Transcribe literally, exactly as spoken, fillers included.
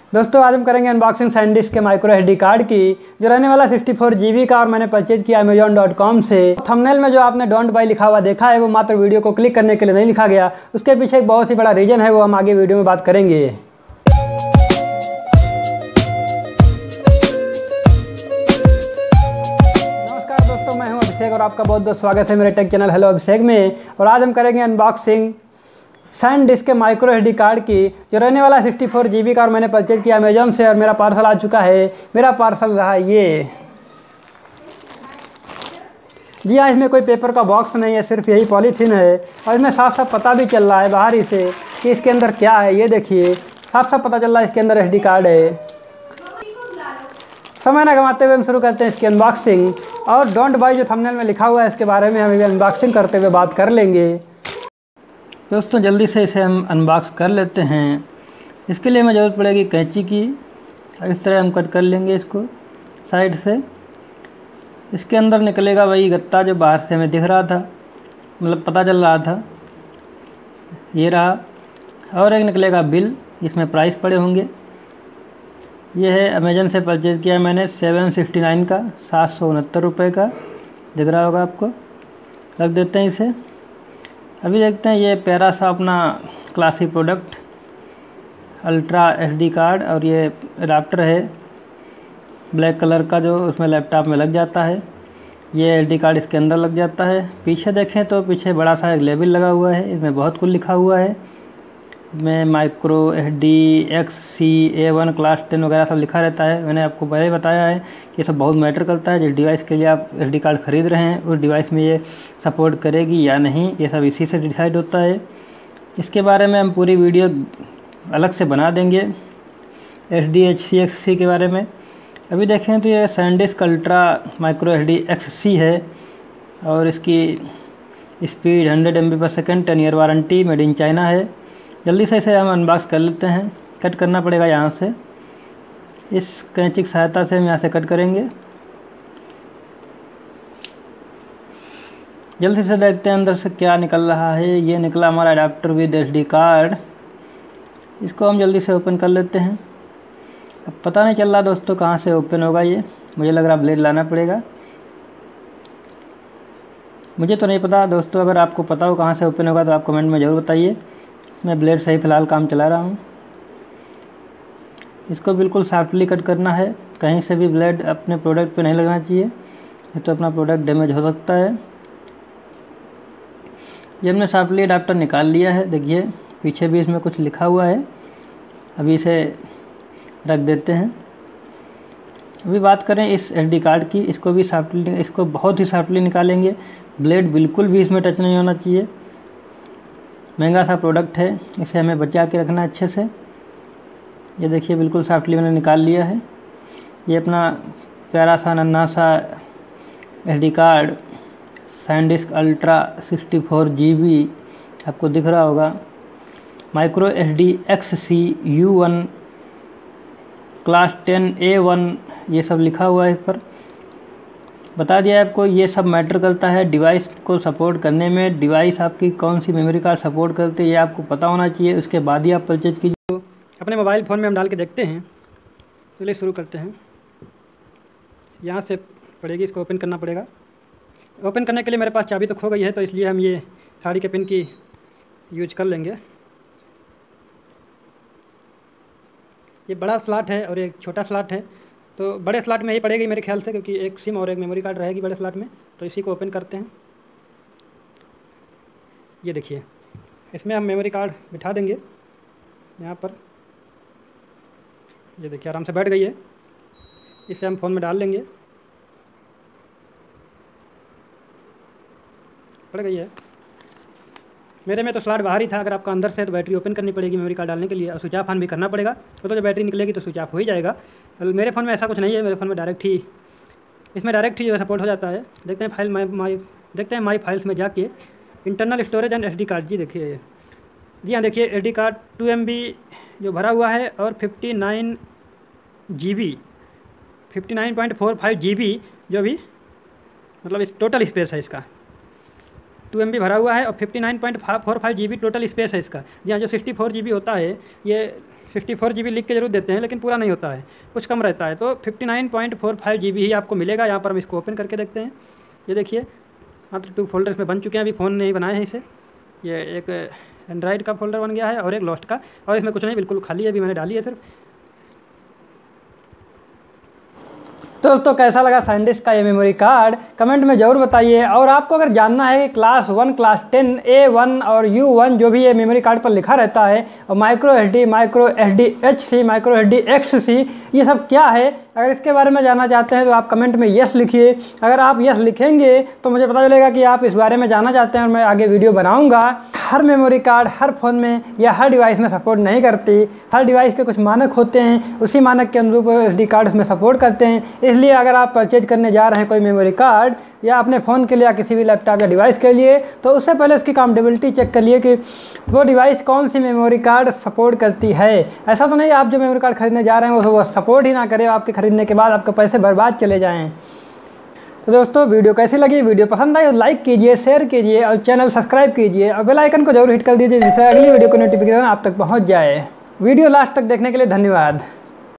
दोस्तों आज हम करेंगे अनबॉक्सिंग सैनडिस्क के माइक्रो एसडी कार्ड की, जो रहने वाला सिक्सटी फोर जी बी का और मैंने परचेज किया अमेजॉन डॉट कॉम से। थंबनेल में जो आपने डोंट बाय लिखा हुआ देखा है वो मात्र वीडियो को क्लिक करने के लिए नहीं लिखा गया, उसके पीछे एक बहुत ही बड़ा रीज़न है, वो हम आगे वीडियो में बात करेंगे। नमस्कार दोस्तों, मैं हूं अभिषेक और आपका बहुत बहुत स्वागत है मेरे टेक चैनल हेलो अभिषेक में। और आज हम करेंगे अनबॉक्सिंग सैनडिस्क के माइक्रो एसडी कार्ड की, जो रहने वाला सिक्सटी फोर जी बी का और मैंने परचेज किया अमेजॉन से और मेरा पार्सल आ चुका है। मेरा पार्सल रहा ये। जी हाँ, इसमें कोई पेपर का बॉक्स नहीं है, सिर्फ यही पॉलीथीन है और इसमें साफ साफ पता भी चल रहा है बाहर ही से कि इसके अंदर क्या है। ये देखिए, साफ साफ पता चल रहा है इसके अंदर एसडी कार्ड है। समय ना गंवाते हुए हम शुरू करते हैं इसकी अनबॉक्सिंग। और डोंट बाय जो थंबनेल में लिखा हुआ है इसके बारे में हम अभी अनबॉक्सिंग करते हुए बात कर लेंगे। दोस्तों जल्दी से इसे हम अनबॉक्स कर लेते हैं। इसके लिए हमें ज़रूरत पड़ेगी कैंची की। इस तरह हम कट कर लेंगे इसको साइड से। इसके अंदर निकलेगा वही गत्ता जो बाहर से हमें दिख रहा था, मतलब पता चल रहा था, ये रहा। और एक निकलेगा बिल, इसमें प्राइस पड़े होंगे। ये है अमेजन से परचेज़ किया मैंने सेवन सिक्सटी नाइन का, सात सौ उनहत्तर रुपये का, दिख रहा होगा आपको। रख देते हैं इसे। अभी देखते हैं ये प्यारा सा अपना classic product ultra SD card, और ये अडाप्टर है ब्लैक कलर का जो उसमें लैपटॉप में लग जाता है। ये एसडी कार्ड इसके अंदर लग जाता है। पीछे देखें तो पीछे बड़ा सा एक लेबल लगा हुआ है, इसमें बहुत कुछ लिखा हुआ है। में micro SD X C A one class ten वगैरह सब लिखा रहता है। मैंने आपको पहले बताया है कि ये सब बहुत मैटर करता है। जिस डिवाइस के लिए आप एसडी कार्ड ख़रीद रहे हैं उस डिवाइस में ये सपोर्ट करेगी या नहीं, ये सब इसी से डिसाइड होता है। इसके बारे में हम पूरी वीडियो अलग से बना देंगे S D H C X C के बारे में। अभी देखें तो ये SanDisk ultra micro S D X C है और इसकी speed hundred M B per second, ten year warranty, made in China है। जल्दी से इसे हम अनबॉक्स कर लेते हैं। कट करना पड़ेगा यहाँ से, इस कैंची की सहायता से हम यहाँ से कट करेंगे। जल्दी से देखते हैं अंदर से क्या निकल रहा है। ये निकला हमारा अडाप्टर विद एसडी कार्ड। इसको हम जल्दी से ओपन कर लेते हैं। अब पता नहीं चल रहा दोस्तों कहाँ से ओपन होगा ये, मुझे लग रहा ब्लेड लाना पड़ेगा। मुझे तो नहीं पता दोस्तों, अगर आपको पता हो कहाँ से ओपन होगा तो आप कमेंट में ज़रूर बताइए। मैं ब्लेड से ही फ़िलहाल काम चला रहा हूँ। इसको बिल्कुल सॉफ्टली कट करना है, कहीं से भी ब्लेड अपने प्रोडक्ट पे नहीं लगना चाहिए, नहीं तो अपना प्रोडक्ट डैमेज हो सकता है। ये हमने सॉफ्टली अडाप्टर निकाल लिया है। देखिए पीछे भी इसमें कुछ लिखा हुआ है। अभी इसे रख देते हैं। अभी बात करें इस एसडी कार्ड की, इसको भी सॉफ्टली, इसको बहुत ही सॉफ्टली निकालेंगे। ब्लेड बिल्कुल भी इसमें टच नहीं होना चाहिए। महंगा सा प्रोडक्ट है, इसे हमें बचा के रखना अच्छे से। ये देखिए बिल्कुल सॉफ्टली मैंने निकाल लिया है। ये अपना प्यारा सा नन्हा सा SD card SanDisk ultra sixty four G B आपको दिख रहा होगा। Micro SD X C U one class ten A one, ये सब लिखा हुआ है इस पर। बता दिया आपको, ये सब मैटर करता है डिवाइस को सपोर्ट करने में। डिवाइस आपकी कौन सी मेमोरी कार्ड सपोर्ट करती है ये आपको पता होना चाहिए, उसके बाद ही आप परचेज कीजिए। तो अपने मोबाइल फ़ोन में हम डाल के देखते हैं। चलिए शुरू करते हैं। यहाँ से पड़ेगी, इसको ओपन करना पड़ेगा। ओपन करने के लिए मेरे पास चाबी तो खो गई है, तो इसलिए हम ये साड़ी के पिन की यूज कर लेंगे। ये बड़ा स्लॉट है और एक छोटा स्लॉट है, तो बड़े स्लॉट में ही पड़ेगी मेरे ख्याल से, क्योंकि एक सिम और एक मेमोरी कार्ड रहेगी बड़े स्लॉट में। तो इसी को ओपन करते हैं। ये देखिए, इसमें हम मेमोरी कार्ड बिठा देंगे यहाँ पर। ये देखिए आराम से बैठ गई है। इसे हम फ़ोन में डाल लेंगे। पड़ गई है। मेरे में तो स्लॉट बाहर ही था। अगर आपका अंदर से तो बैटरी ओपन करनी पड़ेगी मेमोरी कार्ड डालने के लिए, और स्विच ऑफ ऑन भी करना पड़ेगा। तो, तो जब बैटरी निकलेगी तो स्विच ऑफ हो ही जाएगा। मेरे फ़ोन में ऐसा कुछ नहीं है। मेरे फ़ोन में डायरेक्ट ही, इसमें डायरेक्ट ही जो है सपोर्ट हो जाता है। देखते हैं फाइल माई माई देखते हैं माई फाइल्स में जाके internal storage and SD card. जी देखिए, जी हाँ देखिए, SD card two M B जो भरा हुआ है और fifty nine G B fifty nine point four five G B जो भी मतलब इस टोटल स्पेस है इसका। टू एम बी भरा हुआ है और fifty nine point four five G B total space है इसका। जी हाँ, जो सिक्सटी फोर जी बी होता है ये सिक्सटी फोर जी बी लिख के जरूर देते हैं, लेकिन पूरा नहीं होता है, कुछ कम रहता है। तो fifty nine point four five G B ही आपको मिलेगा। यहाँ पर हम इसको ओपन करके देखते हैं। ये देखिए मात्र टू फोल्डर इसमें बन चुके हैं, अभी फ़ोन नहीं बनाए हैं इसे। ये एक एंड्रॉइड का फोल्डर बन गया है और एक लॉस्ट का, और इसमें कुछ नहीं, बिल्कुल खाली है, अभी मैंने डाली है सिर्फ। तो दोस्तों कैसा लगा सैनडिस्क का ये मेमोरी कार्ड कमेंट में ज़रूर बताइए। और आपको अगर जानना है कि class one, class ten, A one और यू वन जो भी ये मेमोरी कार्ड पर लिखा रहता है, और micro H D, micro H D H C, micro H D X C, ये सब क्या है, अगर इसके बारे में जानना चाहते हैं तो आप कमेंट में यस लिखिए। अगर आप यस लिखेंगे तो मुझे पता चलेगा कि आप इस बारे में जानना चाहते हैं और मैं आगे वीडियो बनाऊँगा। हर मेमोरी कार्ड हर फ़ोन में या हर डिवाइस में सपोर्ट नहीं करती। हर डिवाइस के कुछ मानक होते हैं, उसी मानक के अनुरूप एस डी कार्ड उसमें सपोर्ट करते हैं। इसलिए अगर आप परचेज करने जा रहे हैं कोई मेमोरी कार्ड या अपने फ़ोन के लिए या किसी भी लैपटॉप या डिवाइस के लिए, तो उससे पहले उसकी कंपेटिबिलिटी चेक करिए कि वो डिवाइस कौन सी मेमोरी कार्ड सपोर्ट करती है। ऐसा तो नहीं आप जो मेमोरी कार्ड खरीदने जा रहे हैं वो सपोर्ट ही ना करे, आपके खरीदने के बाद आपके पैसे बर्बाद चले जाएँ। तो दोस्तों वीडियो कैसी लगी, वीडियो पसंद आई तो लाइक कीजिए, शेयर कीजिए और चैनल सब्सक्राइब कीजिए और बेल आइकन को जरूर हिट कर दीजिए जिससे अगली वीडियो को नोटिफिकेशन आप तक पहुंच जाए। वीडियो लास्ट तक देखने के लिए धन्यवाद।